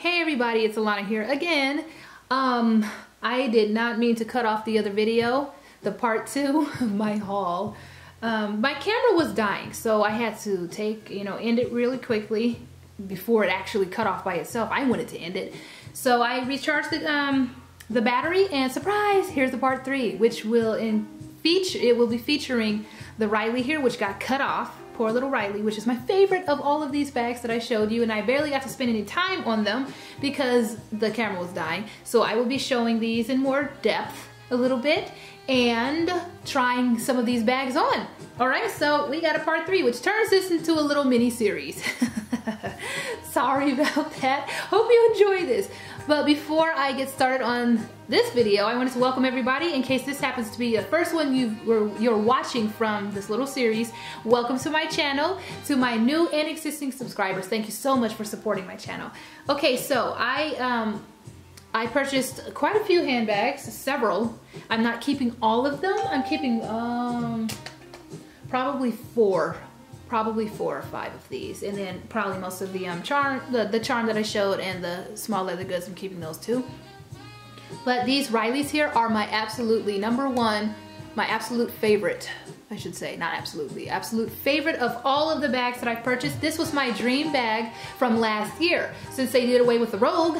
Hey everybody, it's Alana here again. I did not mean to cut off the other video, the part 2 of my haul. My camera was dying, so I had to end it really quickly before it actually cut off by itself. I wanted to end it. So I recharged the battery, and surprise, here's the part 3, which will be featuring the Riley here, which got cut off. Poor little Riley, which is my favorite of all of these bags that I showed you, and I barely got to spend any time on them because the camera was dying. So I will be showing these in more depth a little bit and trying some of these bags on. Alright, so we got a part 3, which turns this into a little mini series. Sorry about that. Hope you enjoy this. But before I get started on this video, I wanted to welcome everybody. In case this happens to be the first one you're watching from this little series, welcome to my channel. To my new and existing subscribers, thank you so much for supporting my channel. Okay, so I purchased quite a few handbags, several. I'm not keeping all of them. I'm keeping probably four or 5 of these, and then probably most of the charm that I showed and the small leather goods. I'm keeping those too. But these Rileys here are my absolutely #1, my absolute favorite. I should say, not absolutely, absolute favorite of all of the bags that I've purchased. This was my dream bag from last year. Since they did away with the Rogue,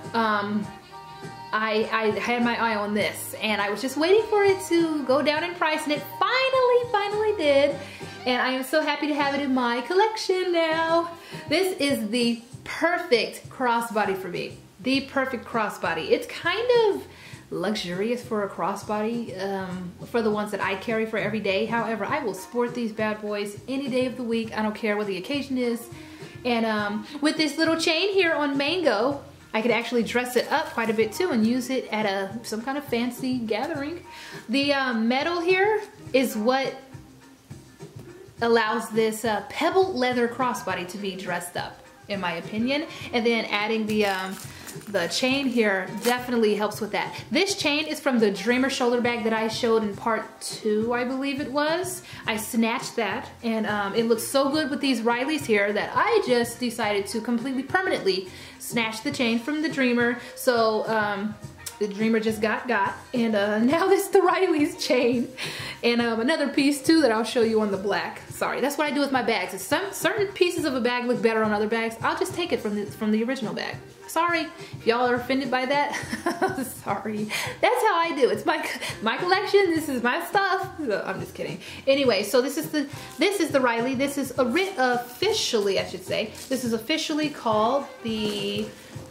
I had my eye on this, and I was just waiting for it to go down in price, and it finally did. And I am so happy to have it in my collection now. This is the perfect crossbody for me. The perfect crossbody. It's kind of luxurious for a crossbody, for the ones that I carry for every day. However, I will sport these bad boys any day of the week. I don't care what the occasion is. And with this little chain here on Mango, I could actually dress it up quite a bit too and use it at some kind of fancy gathering. The metal here is what allows this pebble leather crossbody to be dressed up, in my opinion. And then adding the chain here definitely helps with that. This chain is from the Dreamer shoulder bag that I showed in part 2, I believe it was. I snatched that, and it looks so good with these Rileys here that I just decided to completely permanently snatch the chain from the Dreamer. So the Dreamer just got, and now this is the Riley's chain. And another piece too that I'll show you on the black. Sorry, that's what I do with my bags. If certain pieces of a bag look better on other bags, I'll just take it from the original bag. Sorry if y'all are offended by that. Sorry. That's how I do. It's my collection. This is my stuff. So, I'm just kidding. Anyway, so this is the Riley. This is officially, I should say, this is officially called the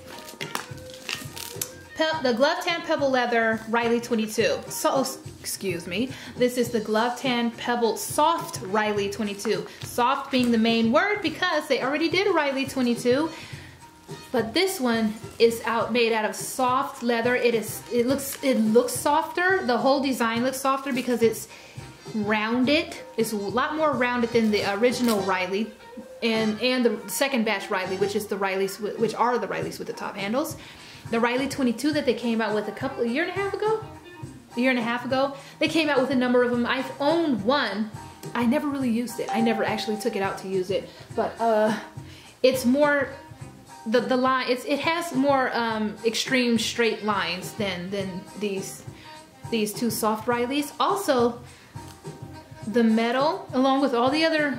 Glove Tan Pebble Leather Riley 22. So, excuse me. This is the Glove Tan Pebble Soft Riley 22. Soft being the main word because they already did a Riley 22. But this one is made out of soft leather. It looks softer. The whole design looks softer because it's rounded. It's a lot more rounded than the original Riley and the second batch Riley, which are the Rileys with the top handles. The Riley 22 that they came out with a year and a half ago, they came out with a number of them. I've owned one. I never really used it. I never actually took it out to use it, but it's more the line. It has more extreme straight lines than these 2 soft Rileys. Also, the metal, along with all the other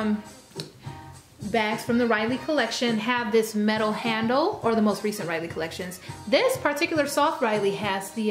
bags from the Riley collection, have this metal handle, or the most recent Riley collections. This particular soft Riley has the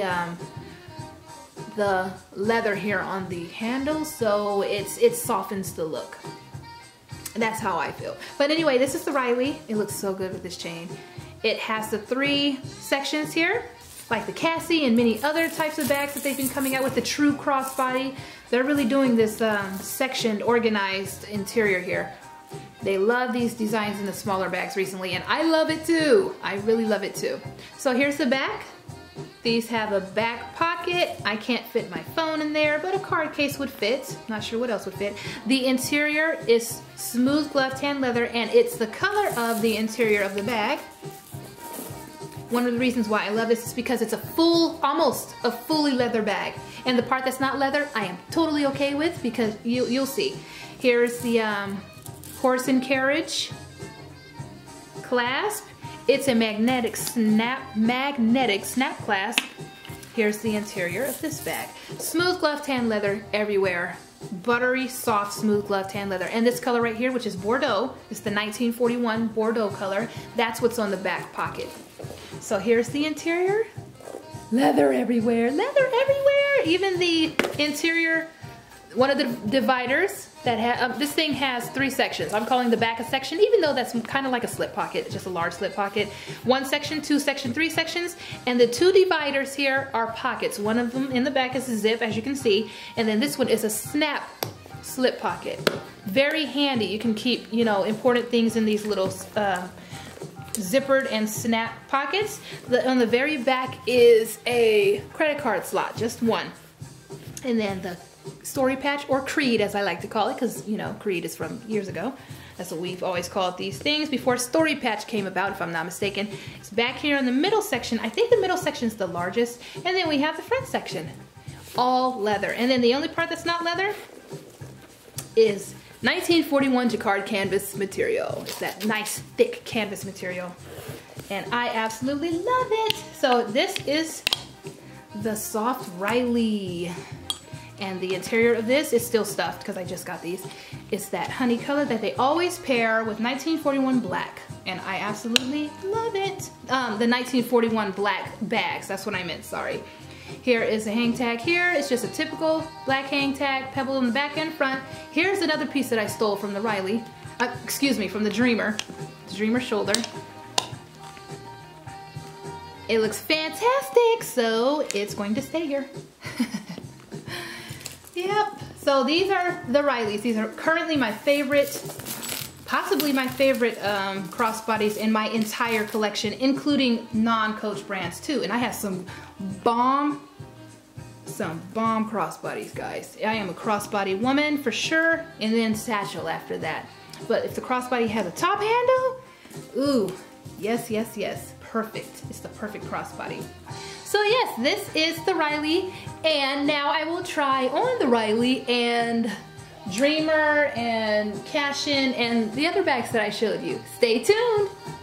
leather here on the handle, so it softens the look. That's how I feel. But anyway, this is the Riley. It looks so good with this chain. It has the 3 sections here, like the Cassie and many other types of bags that they've been coming out with, the true crossbody. They're really doing this sectioned, organized interior here. They love these designs in the smaller bags recently, and I love it too. I really love it too. So here's the back. These have a back pocket. I can't fit my phone in there, but a card case would fit. Not sure what else would fit. The interior is smooth glove tan leather, and it's the color of the interior of the bag. One of the reasons why I love this is because it's almost a fully leather bag. And the part that's not leather, I am totally okay with, because you'll see. Here's the horse and carriage clasp, It's a magnetic snap clasp. Here's the interior of this bag. Smooth glove tan leather everywhere. Buttery, soft, smooth glove tan leather. And this color right here, which is Bordeaux, it's the 1941 Bordeaux color. That's what's on the back pocket. So here's the interior. Leather everywhere, leather everywhere. Even the interior, one of the dividers that this thing has 3 sections. I'm calling the back a section, even though that's kind of like a slip pocket, just a large slip pocket. 1 section, 2 section, 3 sections, and the 2 dividers here are pockets. One of them in the back is a zip, as you can see, and then this one is a snap slip pocket. Very handy. You can keep, you know, important things in these little zippered and snap pockets. On the very back is a credit card slot, just one, and then the story patch, or Creed as I like to call it, because you know Creed is from years ago. That's what we've always called these things before story patch came about, if I'm not mistaken. It's back here in the middle section. I think the middle section is the largest, and then we have the front section, all leather. And then the only part that's not leather is 1941 jacquard canvas material. It's that nice thick canvas material, and I absolutely love it. So this is the soft Riley. And the interior of this is still stuffed because I just got these. It's that honey color that they always pair with 1941 black. And I absolutely love it. The 1941 black bags, that's what I meant, sorry. Here is a hang tag here. It's just a typical black hang tag, pebble in the back and front. Here's another piece that I stole from the Riley. Excuse me, from the Dreamer. The Dreamer shoulder. It looks fantastic, so it's going to stay here. Yep, so these are the Rileys. These are currently my favorite, possibly my favorite crossbodies in my entire collection, including non-Coach brands too. And I have some bomb crossbodies, guys. I am a crossbody woman for sure, and then satchel after that. But if the crossbody has a top handle, ooh, yes, yes, yes, perfect. It's the perfect crossbody. So yes, this is the Riley, and now I will try on the Riley and Dreamer and Cash In and the other bags that I showed you. Stay tuned!